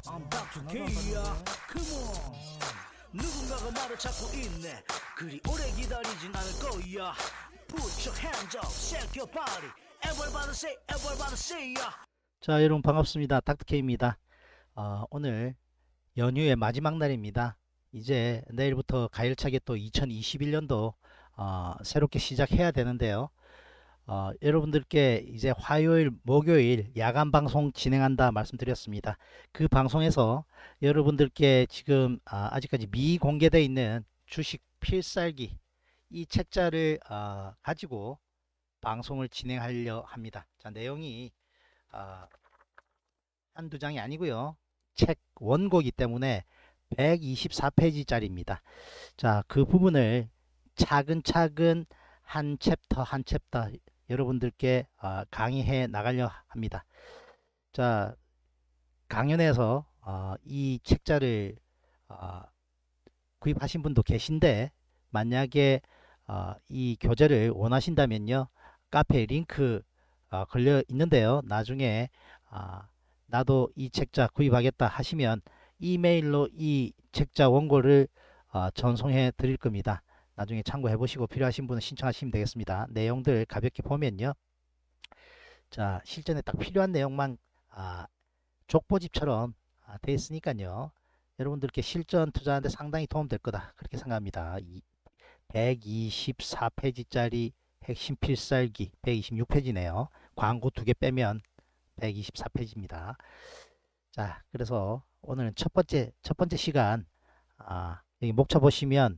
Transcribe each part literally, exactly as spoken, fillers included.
I'm 닥터 K야. Come on. 누군가가 나를 찾고 있네. 그리 오래 기다리진 않을 거야. Put your hands up, shake your body. Everybody say, everybody say ya. 자, 여러분 반갑습니다. 닥터 K입니다. 어, 오늘 연휴의 마지막 날입니다. 이제 내일부터 가열차게 또 이천이십일 년도 어, 새롭게 시작해야 되는데요. 어, 여러분들께 이제 화요일, 목요일 야간 방송 진행한다 말씀드렸습니다. 그 방송에서 여러분들께 지금 아, 아직까지 미공개되어 있는 주식 필살기 이 책자를 어, 가지고 방송을 진행하려 합니다. 자, 내용이 어, 한두 장이 아니고요. 책 원고이기 때문에 백이십사 페이지짜리입니다. 자, 그 부분을 차근차근 한 챕터 한 챕터 여러분들께 어, 강의해 나가려 합니다. 자, 강연에서 어, 이 책자를 어, 구입하신 분도 계신데 만약에 어, 이 교재를 원하신다면요, 카페에 링크 어, 걸려 있는데요. 나중에 어, 나도 이 책자 구입하겠다 하시면 이메일로 이 책자 원고를 어, 전송해 드릴 겁니다. 나중에 참고해 보시고 필요하신 분은 신청하시면 되겠습니다. 내용들 가볍게 보면요, 자, 실전에 딱 필요한 내용만 아, 족보집처럼 아, 돼 있으니까요, 여러분들께 실전 투자하는데 상당히 도움될 거다 그렇게 생각합니다. 이 백이십사 페이지짜리 핵심 필살기 백이십육 페이지네요. 광고 두 개 빼면 백이십사 페이지입니다. 자, 그래서 오늘은 첫 번째 첫 번째 시간, 아, 여기 목차 보시면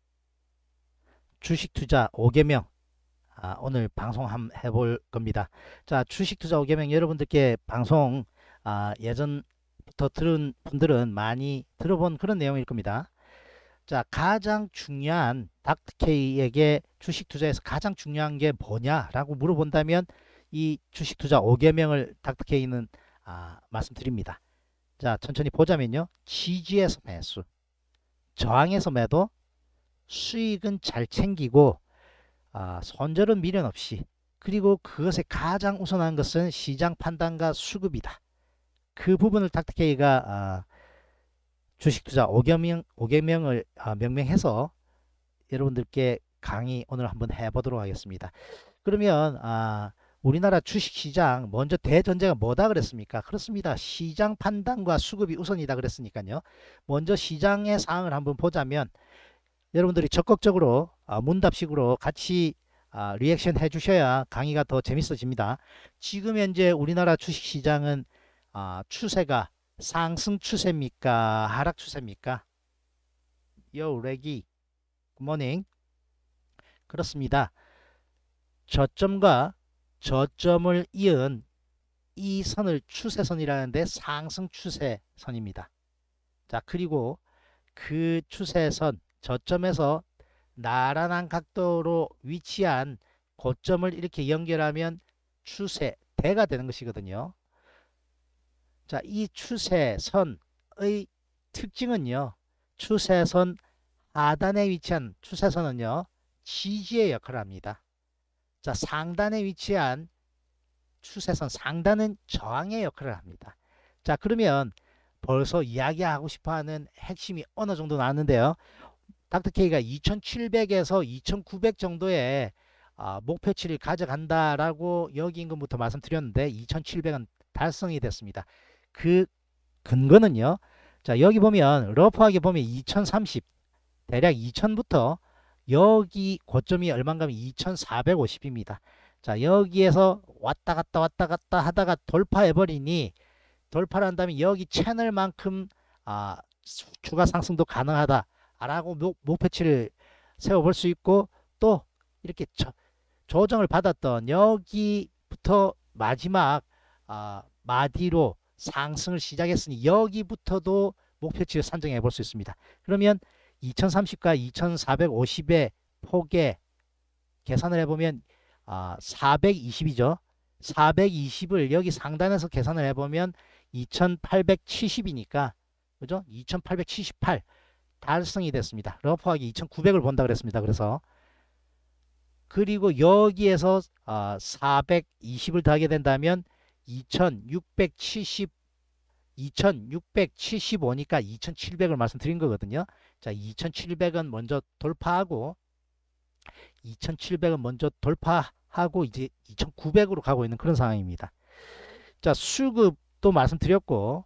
주식 투자 오 개명 아, 오늘 방송 한번 해볼 겁니다. 자, 주식 투자 오 개명 여러분들께 방송 아, 예전부터 들은 분들은 많이 들어본 그런 내용일 겁니다. 자, 가장 중요한 닥터 K에게 주식 투자에서 가장 중요한 게 뭐냐라고 물어본다면 이 주식 투자 오 개명을 닥터 K는 아, 말씀드립니다. 자, 천천히 보자면요, 지지에서 매수, 저항에서 매도, 수익은 잘 챙기고 아, 손절은 미련 없이, 그리고 그것에 가장 우선한 것은 시장 판단과 수급이다. 그 부분을 닥터 K가 아, 주식 투자 오 개명, 오 개명을 아, 명명해서 여러분들께 강의 오늘 한번 해보도록 하겠습니다. 그러면 아, 우리나라 주식시장 먼저 대전제가 뭐다 그랬습니까? 그렇습니다. 시장 판단과 수급이 우선이다 그랬으니까요. 먼저 시장의 상황을 한번 보자면 여러분들이 적극적으로 아, 문답식으로 같이 아, 리액션 해 주셔야 강의가 더 재밌어집니다. 지금 현재 우리나라 주식시장은 아, 추세가 상승 추세입니까? 하락 추세입니까? Yo, 레기. 굿모닝. 그렇습니다. 저점과 저점을 이은 이 선을 추세선이라는데 상승 추세선입니다. 자, 그리고 그 추세선 저점에서 나란한 각도로 위치한 고점을 이렇게 연결하면 추세대가 되는 것이거든요. 자, 이 추세선의 특징은요, 추세선 하단에 위치한 추세선은요 지지의 역할을 합니다. 자, 상단에 위치한 추세선 상단은 저항의 역할을 합니다. 자, 그러면 벌써 이야기하고 싶어하는 핵심이 어느 정도 나왔는데요, 닥터 K가 이천칠백에서 이천구백 정도의 아, 목표치를 가져간다라고 여기 임금부터 말씀드렸는데 이천칠백은 달성이 됐습니다. 그 근거는요, 자, 여기 보면 러프하게 보면 이천삼십, 대략 이천부터 여기 고점이 얼마인가 하면 이천사백오십입니다. 자, 여기에서 왔다 갔다 왔다 갔다 하다가 돌파해 버리니, 돌파를 한다면 여기 채널만큼 아, 추가 상승도 가능하다 라고 목표치를 세워볼 수 있고, 또 이렇게 저, 조정을 받았던 여기부터 마지막 아, 마디로 상승을 시작했으니 여기부터도 목표치를 산정해 볼 수 있습니다. 그러면 이천삼십과 이천사백오십의 폭에 계산을 해보면 아, 사백이십이죠. 사백이십을 여기 상단에서 계산을 해보면 이천팔백칠십이니까 그죠? 이천팔백칠십팔 달성이 됐습니다. 러프하게 이천구백을 본다 그랬습니다. 그래서 그리고 여기에서 어, 사백이십을 더하게 된다면 이천육백칠십이 이천육백칠십오니까 이천칠백을 말씀드린 거거든요. 자, 이천칠백은 먼저 돌파하고 이천칠백은 먼저 돌파하고 이제 이천구백으로 가고 있는 그런 상황입니다. 자, 수급도 말씀드렸고,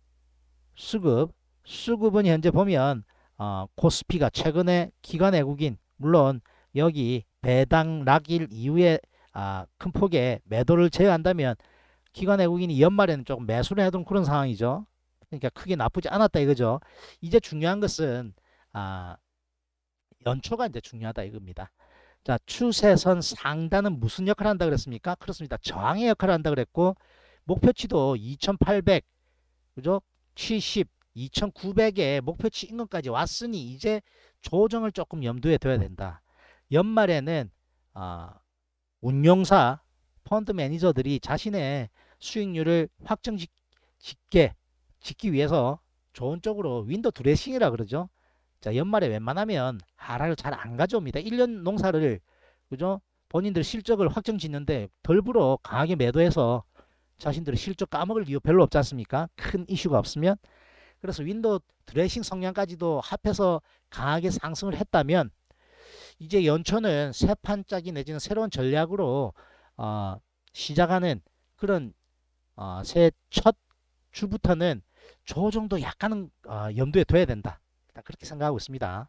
수급, 수급은 현재 보면 어, 코스피가 최근에 기관 외국인, 물론 여기 배당 락일 이후에 아, 큰 폭의 매도를 제외한다면 기관 외국인이 연말에는 조금 매수를 해둔 그런 상황이죠. 그러니까 크게 나쁘지 않았다 이거죠. 이제 중요한 것은 아, 연초가 이제 중요하다 이겁니다. 자, 추세선 상단은 무슨 역할을 한다 그랬습니까? 그렇습니다. 저항의 역할을 한다 그랬고, 목표치도 이천팔백, 그죠? 칠십, 이천구백의 목표치 인근까지 왔으니 이제 조정을 조금 염두에 둬야 된다. 연말에는 어, 운용사, 펀드 매니저들이 자신의 수익률을 확정 짓, 짓게, 짓기 위해서 좋은 쪽으로 윈도 드레싱이라 그러죠. 자, 연말에 웬만하면 하락을 잘 안 가져옵니다. 일 년 농사를, 그죠? 본인들 실적을 확정 짓는데 덜불어 강하게 매도해서 자신들의 실적 까먹을 이유 별로 없지 않습니까? 큰 이슈가 없으면. 그래서 윈도 드레싱 성향까지도 합해서 강하게 상승을 했다면 이제 연초는 새 판짜기 내지는 새로운 전략으로 어, 시작하는 그런 어, 새 첫 주부터는 저 정도 약간은 어, 염두에 둬야 된다. 그렇게 생각하고 있습니다.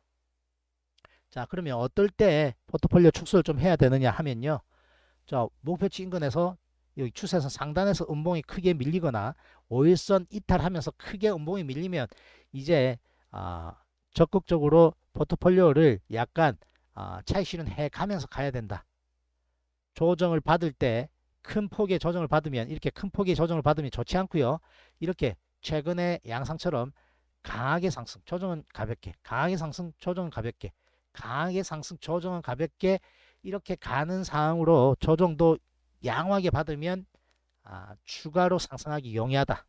자, 그러면 어떨 때 포트폴리오 축소를 좀 해야 되느냐 하면요. 자, 목표치 인근에서 여기 추세선 상단에서 음봉이 크게 밀리거나 오일선 이탈하면서 크게 음봉이 밀리면 이제 아, 적극적으로 포트폴리오를 약간 아, 차익 실현해 가면서 가야 된다. 조정을 받을 때 큰 폭의 조정을 받으면 이렇게 큰 폭의 조정을 받으면 좋지 않고요. 이렇게 최근의 양상처럼 강하게 상승, 조정은 가볍게, 강하게 상승, 조정은 가볍게, 강하게 상승, 조정은 가볍게 이렇게 가는 상황으로 조정도 양호하게 받으면 아, 추가로 상승하기 용이하다.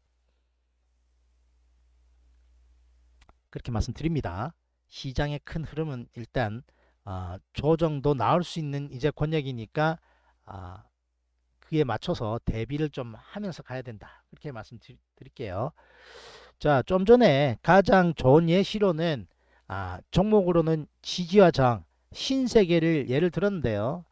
그렇게 말씀드립니다. 시장의 큰 흐름은 일단 아, 조정도 나올 수 있는 이제 권역이니까 아, 그에 맞춰서 대비를 좀 하면서 가야 된다. 그렇게 말씀드릴게요. 자, 좀 전에 가장 좋은 예시로는 아, 종목으로는 지지와 저항, 신세계를 예를 들었는데요.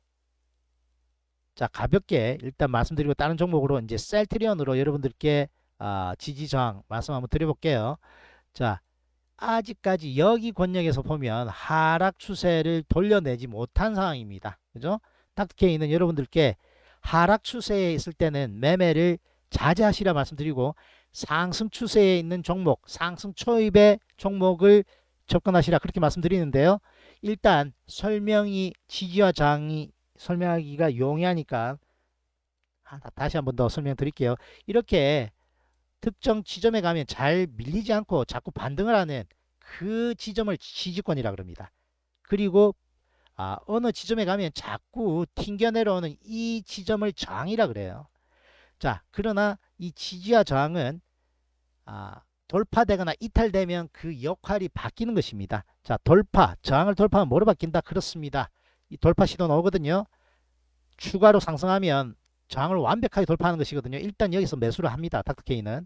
자, 가볍게 일단 말씀드리고 다른 종목으로 이제 셀트리온으로 여러분들께 아, 지지 저항 말씀 한번 드려볼게요. 자, 아직까지 여기 권역에서 보면 하락 추세를 돌려내지 못한 상황입니다. 그죠? 닥터케이는 여러분들께 하락 추세에 있을 때는 매매를 자제하시라 말씀드리고 상승 추세에 있는 종목, 상승 초입의 종목을 접근하시라 그렇게 말씀드리는데요. 일단 설명이 지지와 저항이 설명하기가 용이하니까 다시 한번 더 설명드릴게요. 이렇게 특정 지점에 가면 잘 밀리지 않고 자꾸 반등을 하는 그 지점을 지지권이라 그럽니다. 그리고 아, 어느 지점에 가면 자꾸 튕겨 내려오는 이 지점을 저항이라 그래요. 자, 그러나 이 지지와 저항은 아, 돌파되거나 이탈되면 그 역할이 바뀌는 것입니다. 자, 돌파, 저항을 돌파하면 뭐로 바뀐다? 그렇습니다. 이 돌파 시도 나오거든요. 추가로 상승하면 저항을 완벽하게 돌파하는 것이거든요. 일단 여기서 매수를 합니다. 닥터케이는.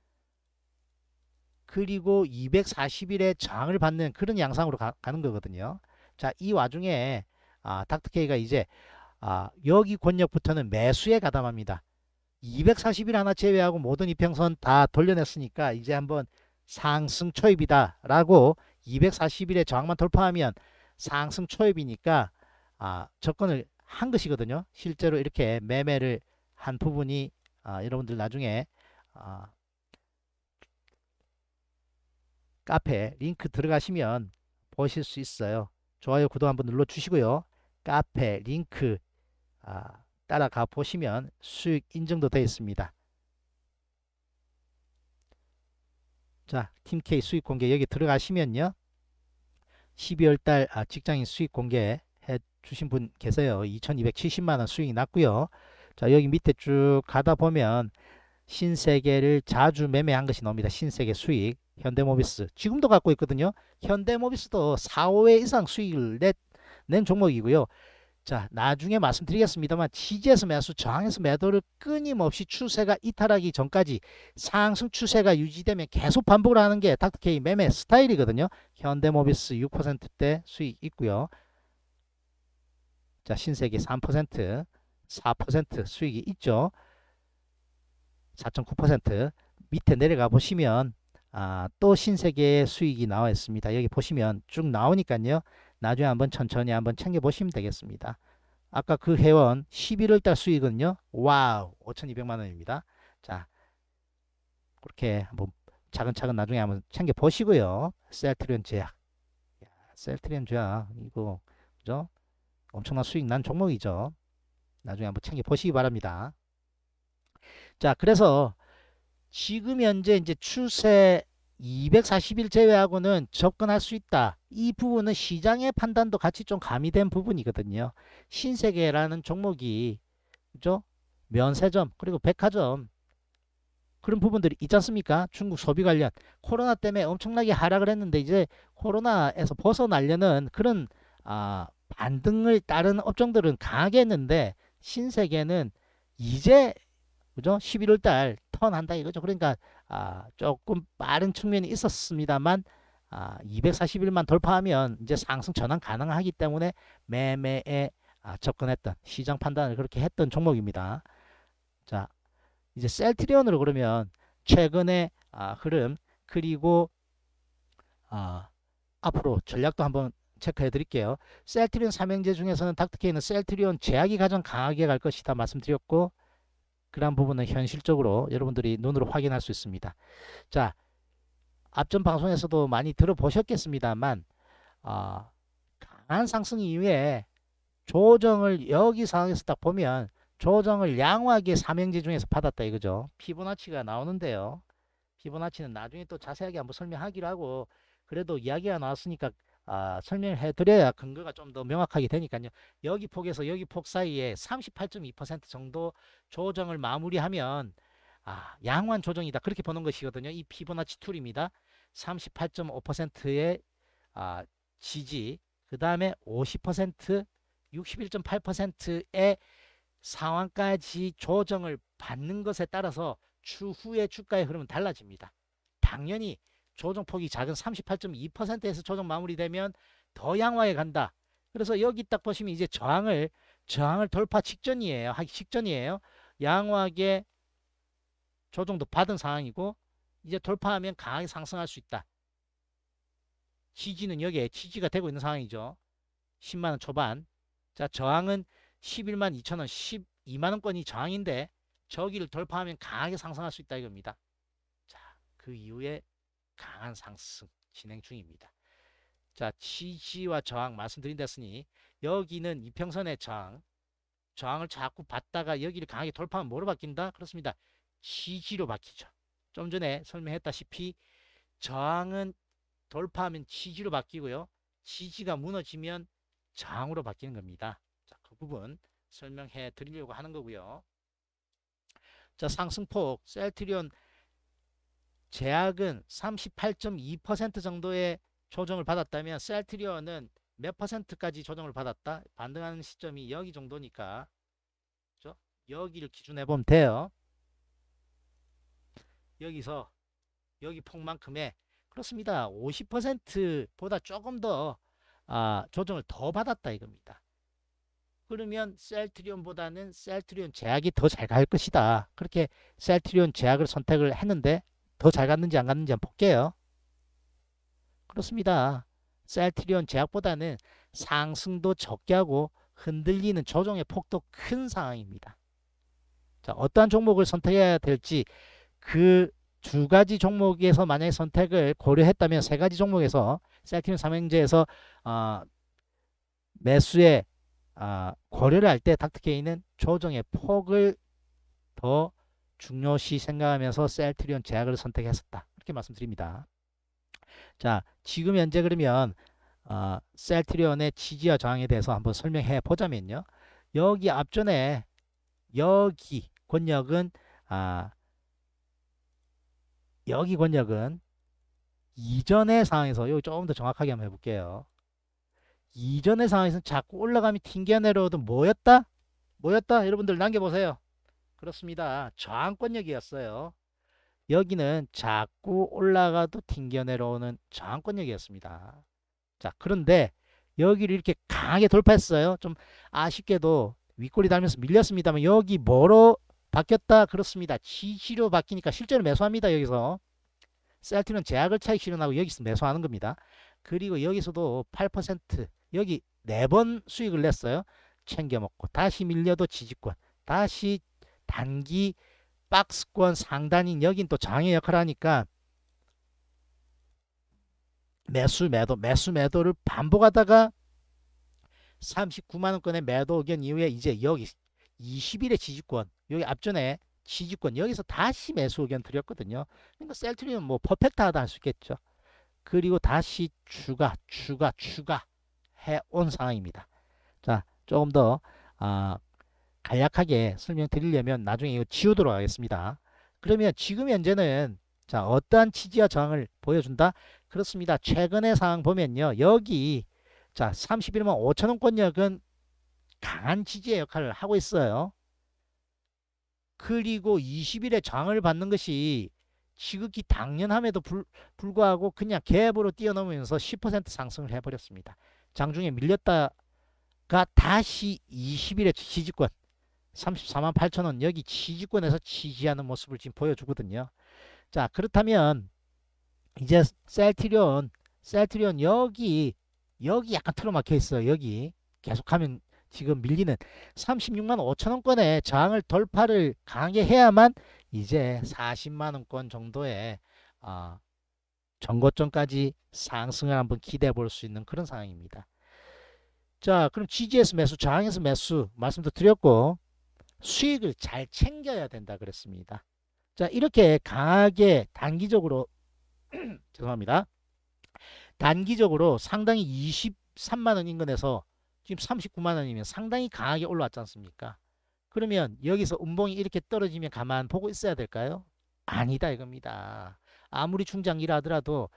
그리고 이백사십 일에 저항을 받는 그런 양상으로 가, 가는 거거든요. 자, 이 와중에 아, 닥터케이가 이제 아, 여기 권역부터는 매수에 가담합니다. 이백사십 일 하나 제외하고 모든 이평선 다 돌려냈으니까 이제 한번 상승 초입이다 라고 이백사십 일에 저항만 돌파하면 상승 초입이니까 아, 접근을 한 것이거든요. 실제로 이렇게 매매를 한 부분이 아, 여러분들 나중에 아, 카페 링크 들어가시면 보실 수 있어요. 좋아요, 구독 한번 눌러 주시고요. 카페 링크 아, 따라가 보시면 수익 인증도 되어 있습니다. 자, 팀K 수익 공개 여기 들어가시면요. 십이월 달 아, 직장인 수익 공개 해 주신 분 계세요. 이천이백칠십만 원 수익이 났고요. 자, 여기 밑에 쭉 가다 보면 신세계를 자주 매매한 것이 나옵니다. 신세계 수익, 현대모비스 지금도 갖고 있거든요. 현대모비스도 사, 오 회 이상 수익을 내, 낸 종목이고요. 자, 나중에 말씀드리겠습니다만 지지에서 매수, 저항에서 매도를 끊임없이 추세가 이탈하기 전까지 상승 추세가 유지되면 계속 반복을 하는 게 닥터케이 매매 스타일이거든요. 현대모비스 육 퍼센트대 수익 있고요. 자, 신세계 삼 퍼센트, 사 퍼센트 수익이 있죠. 사 점 구 퍼센트 밑에 내려가 보시면 아, 또 신세계의 수익이 나와 있습니다. 여기 보시면 쭉 나오니까요. 나중에 한번 천천히 한번 챙겨 보시면 되겠습니다. 아까 그 회원 십일월 달 수익은요. 와우, 오천이백만 원입니다. 자, 그렇게 한번 차근차근 나중에 한번 챙겨 보시고요. 셀트리온 제약. 야, 셀트리온 제약 이거 그죠? 엄청난 수익 난 종목이죠. 나중에 한번 챙겨 보시기 바랍니다. 자, 그래서 지금 현재 이제 추세 이백사십 일 제외하고는 접근할 수 있다. 이 부분은 시장의 판단도 같이 좀 가미된 부분이거든요. 신세계라는 종목이 그죠? 면세점 그리고 백화점 그런 부분들이 있지 않습니까? 중국 소비 관련 코로나 때문에 엄청나게 하락을 했는데 이제 코로나에서 벗어나려는 그런 아, 반등을 따른 업종들은 강하게 했는데 신세계는 이제 그죠? 십일월 달 턴한다 이거죠. 그러니까 아, 조금 빠른 측면이 있었습니다만 아, 이백사십 일만 돌파하면 이제 상승 전환 가능하기 때문에 매매에 아, 접근했던 시장 판단을 그렇게 했던 종목입니다. 자, 이제 셀트리온으로 그러면 최근의 아, 흐름 그리고 아, 앞으로 전략도 한번 체크해 드릴게요. 셀트리온 삼형제 중에서는 닥터케이는 셀트리온 제약이 가장 강하게 갈 것이다 말씀드렸고 그런 부분은 현실적으로 여러분들이 눈으로 확인할 수 있습니다. 자, 앞전 방송에서도 많이 들어보셨겠습니다만 어, 강한 상승 이후에 조정을 여기 상황에서 딱 보면 조정을 양호하게 삼형제 중에서 받았다 이거죠. 피보나치가 나오는데요. 피보나치는 나중에 또 자세하게 한번 설명하기로 하고 그래도 이야기가 나왔으니까 아, 설명을 해드려야 근거가 좀 더 명확하게 되니까요. 여기 폭에서 여기 폭 사이에 삼십팔 점 이 퍼센트 정도 조정을 마무리하면 아, 양호한 조정이다. 그렇게 보는 것이거든요. 이 피보나치 툴입니다. 삼십팔 점 오 퍼센트의 아, 지지, 그 다음에 오십 퍼센트, 육십일 점 팔 퍼센트의 상황까지 조정을 받는 것에 따라서 추후의 주가의 흐름은 달라집니다. 당연히 조정폭이 작은 삼십팔 점 이 퍼센트에서 조정 마무리되면 더 양호하게 간다. 그래서 여기 딱 보시면 이제 저항을 저항을 돌파 직전이에요. 하기 직전이에요. 양호하게 조정도 받은 상황이고 이제 돌파하면 강하게 상승할 수 있다. 지지는 여기에 지지가 되고 있는 상황이죠. 십만 원 초반. 자, 저항은 십일만 이천 원, 십이만 원권이 저항인데 저기를 돌파하면 강하게 상승할 수 있다 이겁니다. 자, 그 이후에 강한 상승 진행 중입니다. 자, 지지와 저항 말씀드린 됐으니 여기는 이평선의 저항 저항을 자꾸 받다가 여기를 강하게 돌파하면 뭐로 바뀐다? 그렇습니다. 지지로 바뀌죠. 좀 전에 설명했다시피 저항은 돌파하면 지지로 바뀌고요. 지지가 무너지면 저항으로 바뀌는 겁니다. 자, 그 부분 설명해 드리려고 하는 거고요. 자, 상승폭 셀트리온 제약은 삼십팔 점 이 퍼센트 정도의 조정을 받았다면 셀트리온은 몇 퍼센트까지 조정을 받았다? 반등하는 시점이 여기 정도니까 그렇죠? 여기를 기준해 보면 돼요. 여기서 여기 폭만큼의 그렇습니다. 오십 퍼센트보다 조금 더 아, 조정을 더 받았다 이겁니다. 그러면 셀트리온보다는 셀트리온 제약이 더 잘 갈 것이다. 그렇게 셀트리온 제약을 선택을 했는데 더 잘 갔는지 안 갔는지 한번 볼게요. 그렇습니다. 셀트리온 제약보다는 상승도 적게 하고 흔들리는 조정의 폭도 큰 상황입니다. 자, 어떠한 종목을 선택해야 될지 그 두 가지 종목에서 만약에 선택을 고려했다면 세 가지 종목에서 셀트리온 삼형제에서 어, 매수에 어, 고려를 할 때 닥터케이는 조정의 폭을 더 중요시 생각하면서 셀트리온 제약을 선택했었다. 이렇게 말씀드립니다. 자, 지금 현재 그러면 어, 셀트리온의 지지와 저항에 대해서 한번 설명해 보자면요. 여기 앞전에 여기 권역은 아, 여기 권역은 이전의 상황에서 여기 조금 더 정확하게 한번 해볼게요. 이전의 상황에서는 자꾸 올라가면 튕겨 내려오도 뭐였다? 뭐였다? 여러분들 남겨보세요. 그렇습니다. 저항권역이었어요. 여기는 자꾸 올라가도 튕겨 내려오는 저항권역이었습니다. 자, 그런데 여기를 이렇게 강하게 돌파했어요. 좀 아쉽게도 윗골이 달면서 밀렸습니다만 여기 뭐로 바뀌었다? 그렇습니다. 지지로 바뀌니까 실제로 매수합니다. 여기서 셀트리온 제약을 차익 실현하고 여기서 매수하는 겁니다. 그리고 여기서도 팔 퍼센트 여기 네 번 수익을 냈어요. 챙겨 먹고 다시 밀려도 지지권, 다시 단기 박스권 상단인 여긴 또 장의 역할을 하니까 매수 매도 매수 매도를 반복하다가 삼십구만 원권의 매도 의견 이후에 이제 여기 이십 일의 지지권, 여기 앞전에 지지권 여기서 다시 매수 의견 드렸거든요. 그러니까 셀트리온 뭐 퍼펙트하다 할 수 있겠죠. 그리고 다시 추가 추가 추가 해온 상황입니다. 자, 조금 더 아, 간략하게 설명드리려면 나중에 이거 지우도록 하겠습니다. 그러면 지금 현재는 자, 어떠한 지지와 저항을 보여준다? 그렇습니다. 최근의 상황 보면요. 여기 자, 삼십일만 오천 원권역은 강한 지지의 역할을 하고 있어요. 그리고 이십 일에 저항을 받는 것이 지극히 당연함에도 불, 불구하고 그냥 갭으로 뛰어넘으면서 십 퍼센트 상승을 해버렸습니다. 장중에 밀렸다가 다시 이십 일에 지지권 삼십사만 팔천 원 여기 지지권에서 지지하는 모습을 지금 보여주거든요. 자, 그렇다면 이제 셀트리온 셀트리온 여기 여기 약간 틀어막혀 있어요. 여기 계속하면 지금 밀리는 삼십육만 오천 원권의 저항을 돌파를 강하게 해야만 이제 사십만 원권 정도의 어, 전고점까지 상승을 한번 기대해 볼 수 있는 그런 상황입니다. 자, 그럼 지지에서 매수, 저항에서 매수 말씀도 드렸고 수익을 잘 챙겨야 된다 그랬습니다. 자, 이렇게 강하게 단기적으로 죄송합니다. 단기적으로 상당히 이십삼만 원 인근에서 지금 삼십구만 원이면 상당히 강하게 올라왔지 않습니까? 그러면 여기서 음봉이 이렇게 떨어지면 가만 보고 있어야 될까요? 아니다 이겁니다. 아무리 중장기라 하더라도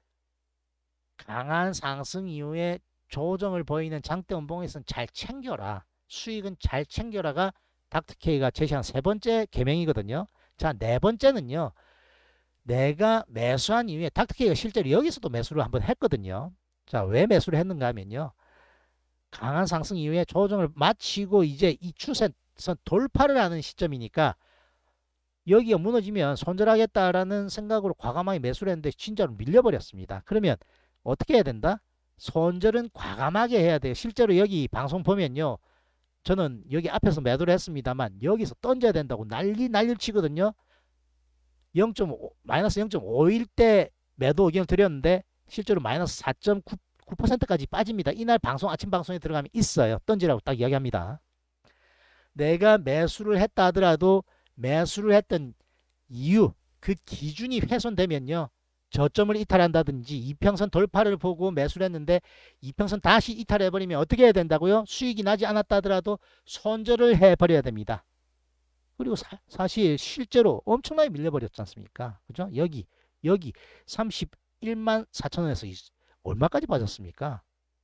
강한 상승 이후에 조정을 보이는 장대 음봉에서는 잘 챙겨라. 수익은 잘 챙겨라가 닥터케이가 제시한 세 번째 계명이거든요. 자, 네 번째는요. 내가 매수한 이후에 닥터케이가 실제로 여기서도 매수를 한번 했거든요. 자, 왜 매수를 했는가 하면요. 강한 상승 이후에 조정을 마치고 이제 이 추세선 돌파를 하는 시점이니까 여기가 무너지면 손절하겠다라는 생각으로 과감하게 매수를 했는데 진짜로 밀려버렸습니다. 그러면 어떻게 해야 된다? 손절은 과감하게 해야 돼요. 실제로 여기 방송 보면요. 저는 여기 앞에서 매도를 했습니다만 여기서 던져야 된다고 난리 난리를 치거든요. 영 점 오, 마이너스 영 점 오일 때 매도 의견을 드렸는데 실제로 마이너스 사 점 구 퍼센트까지 빠집니다. 이날 방송 아침 방송에 들어가면 있어요. 던지라고 딱 이야기합니다. 내가 매수를 했다 하더라도 매수를 했던 이유 그 기준이 훼손되면요. 저점을 이탈한다든지 이평선 돌파를 보고 매수를 했는데 이평선 다시 이탈해버리면 어떻게 해야 된다고요? 수익이 나지 않았다 하더라도 손절을 해버려야 됩니다. 그리고 사, 사실 실제로 엄청나게 밀려버렸지 않습니까? 그죠? 여기 여기 삼십일만 사천 원에서 얼마까지 빠졌습니까?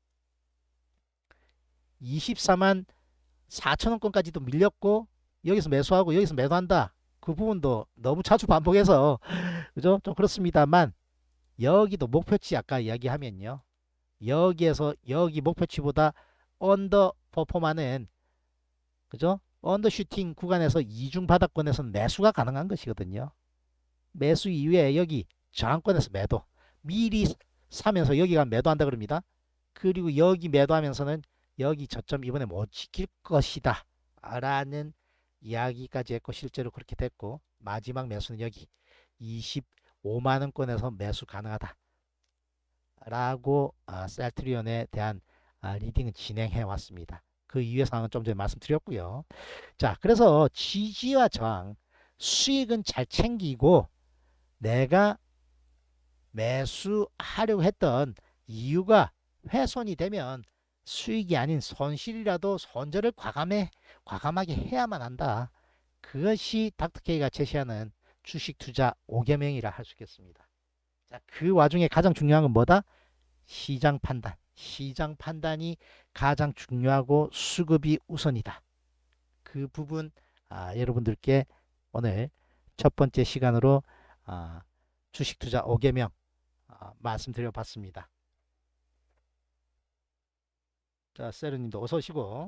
이십사만 사천 원권까지도 밀렸고 여기서 매수하고 여기서 매도한다. 그 부분도 너무 자주 반복해서 그죠? 좀 그렇습니다만 여기도 목표치 아까 이야기하면요. 여기에서 여기 목표치보다 언더 퍼폼하는 그죠? 언더슈팅 구간에서 이중 바닥권에서는 매수가 가능한 것이거든요. 매수 이후에 여기 저항권에서 매도 미리 사면서 여기가 매도한다 그럽니다. 그리고 여기 매도하면서는 여기 저점 이번에 못 지킬 것이다 라는 이야기까지 했고 실제로 그렇게 됐고 마지막 매수는 여기 이십오만 원권에서 매수 가능하다 라고 아, 셀트리온에 대한 아, 리딩을 진행해 왔습니다. 그 이후의 상황은 좀 전에 말씀드렸고요. 자, 그래서 지지와 저항 수익은 잘 챙기고 내가 매수하려고 했던 이유가 훼손이 되면 수익이 아닌 손실이라도 손절을 과감해, 과감하게 해야만 한다. 그것이 닥터케이가 제시하는 주식 투자 오 계명이라 할 수 있겠습니다. 자, 그 와중에 가장 중요한 건 뭐다? 시장 판단. 시장 판단이 가장 중요하고 수급이 우선이다. 그 부분 아, 여러분들께 오늘 첫 번째 시간으로 아, 주식 투자 오 개명 아, 말씀드려 봤습니다. 자, 세르님도 어서 오시고.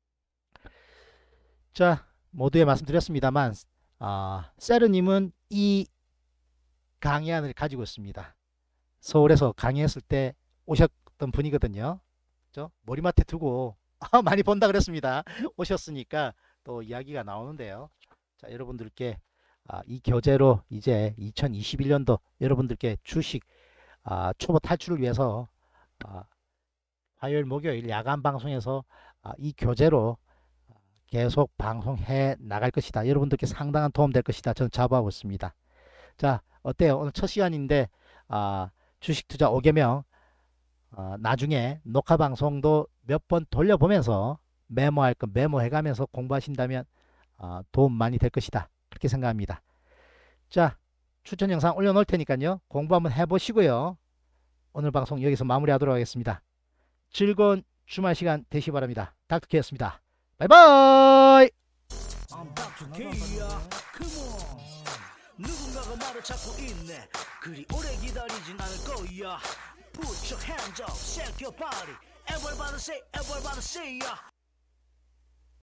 자, 모두에 말씀드렸습니다만 아, 세르님은 이 강의안을 가지고 있습니다. 서울에서 강의했을 때 오셨던 분이거든요. 그죠? 머리맡에 두고 아, 많이 본다 그랬습니다. 오셨으니까 또 이야기가 나오는데요. 자, 여러분들께 아, 이 교재로 이제 이천이십일 년도 여러분들께 주식 아, 초보 탈출을 위해서 아, 화요일 목요일 야간 방송에서 아, 이 교재로 계속 방송해 나갈 것이다. 여러분들께 상당한 도움 될 것이다. 저는 자부하고 있습니다. 자, 어때요? 오늘 첫 시간인데 아, 주식 투자 오 개명 어, 나중에 녹화 방송도 몇 번 돌려보면서 메모할 거 메모해 가면서 공부하신다면 어, 도움 많이 될 것이다. 그렇게 생각합니다. 자, 추천 영상 올려놓을 테니까요. 공부 한번 해보시고요. 오늘 방송 여기서 마무리하도록 하겠습니다. 즐거운 주말 시간 되시기 바랍니다. 닥터케이였습니다. 바이바이. I'm 닥터 K야. Come on. 누군가가 말을 찾고 있네. 그리 오래 기다리진 않을 거야. Put your hands up, shake your body. Everybody say, everybody say, yeah.